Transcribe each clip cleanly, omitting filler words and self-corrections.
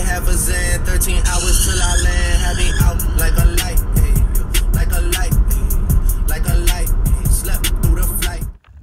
half a zen, 13 hours till I land. Had me out like a light, hey, like a light, hey, like a light, hey, slept through the flight.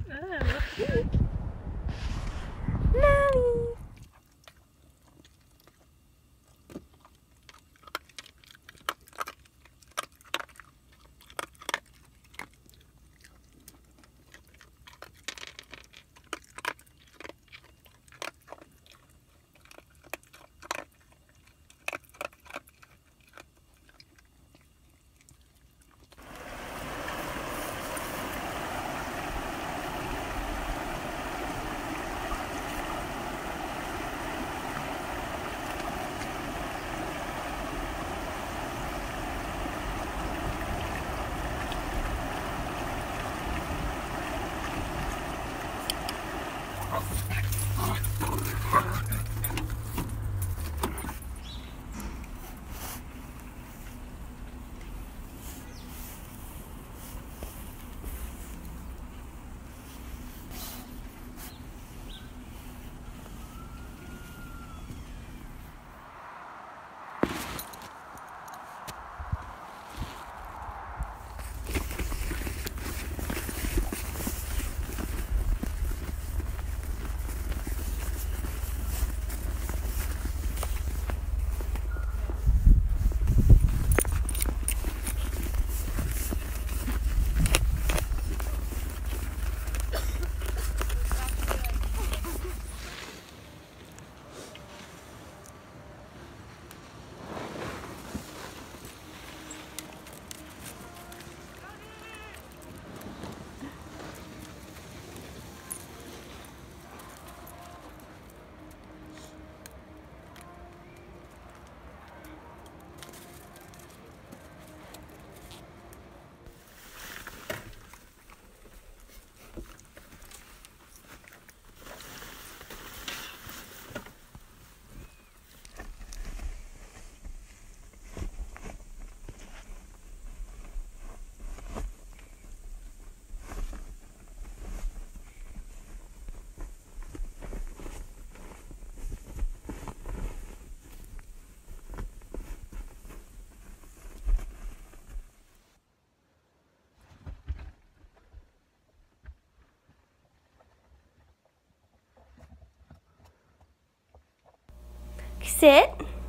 Sit.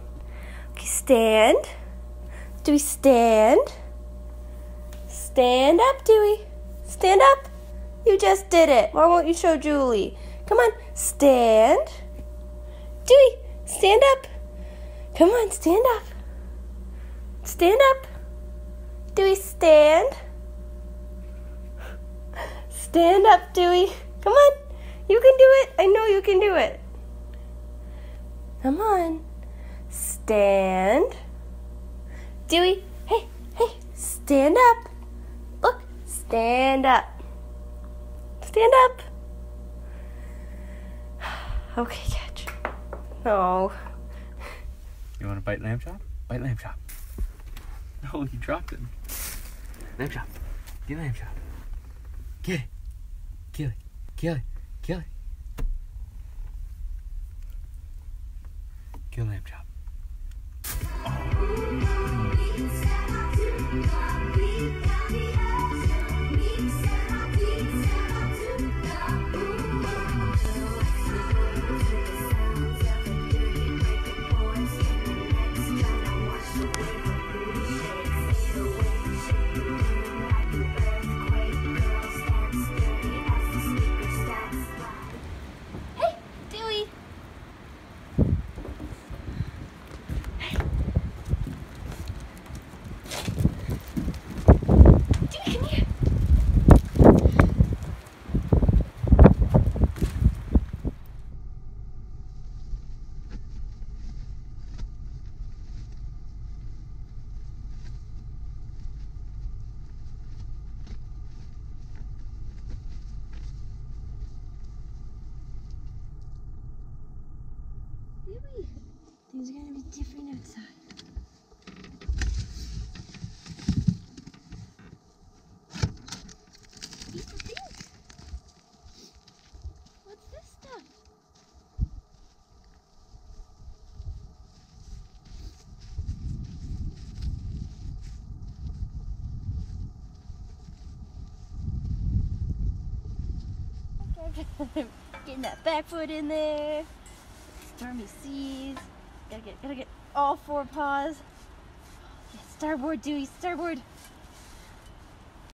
Okay, stand. Dewey, stand. Stand up, Dewey. Stand up. You just did it. Why won't you show Julie? Come on, stand. Dewey, stand up. Come on, stand up. Stand up. Dewey, stand. Stand up, Dewey. Come on. You can do it. I know you can do it. Come on. Stand. Dewey, hey, stand up. Look, stand up. Stand up. Okay, catch. No. You want to bite lamb chop? Bite lamb chop. Oh, you dropped him. Lamb chop. Get lamb chop. Get it. Kill it. Kill it. Kill it. Kill lamb chop. Getting that back foot in there. Stormy seas. Gotta get all 4 paws. Yeah, starboard, Dewy, starboard.